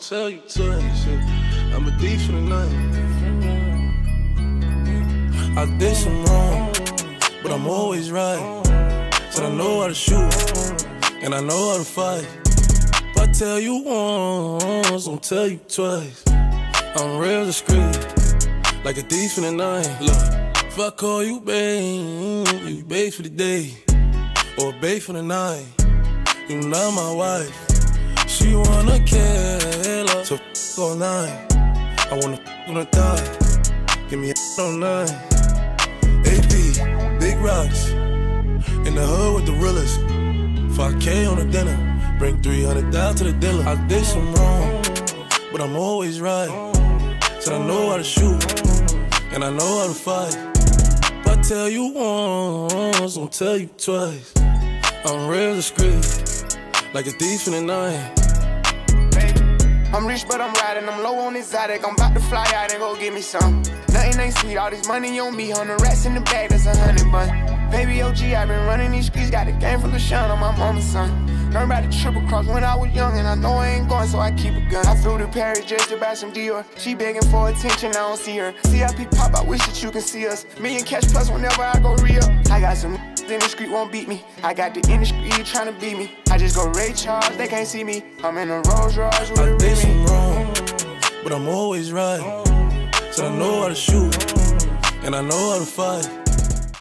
tell you twice. I'm a thief for the night. I did some wrong, but I'm always right. Said I know how to shoot, and I know how to fight. If I tell you once, don't tell you twice. I'm real discreet, like a thief in the night. Look, if I call you babe, you babe for the day, or babe for the night. You not my wife. She wanna kill her, so f all night. I wanna f on the thigh. Give me a all night. AP, big rocks. In the hood with the realest. 5K on the dinner. Bring 300 down to the dealer. I did some wrong, but I'm always right. Said I know how to shoot, and I know how to fight. If I tell you once, don't tell you twice. I'm real discreet, like a thief in the night. I'm rich, but I'm riding, I'm low on exotic. I'm about to fly out and go get me some. Nothing ain't sweet, all this money on me. 100 rats in the bag, that's 100 bun. Baby OG, I been running these streets, got a game full of shine on my mama's son. Learned about the triple cross when I was young, and I know I ain't going, so I keep a gun. I flew to Paris just to buy some Dior. She begging for attention, I don't see her. CIP pop, I wish that you can see us. Million cash plus whenever I go real. I got some in the street won't beat me. I got the industry tryna beat me. I just go Ray Charles, they can't see me. I'm in a Rolls Royce with a did some wrong, but I'm always right. So I know how to shoot, and I know how to fight.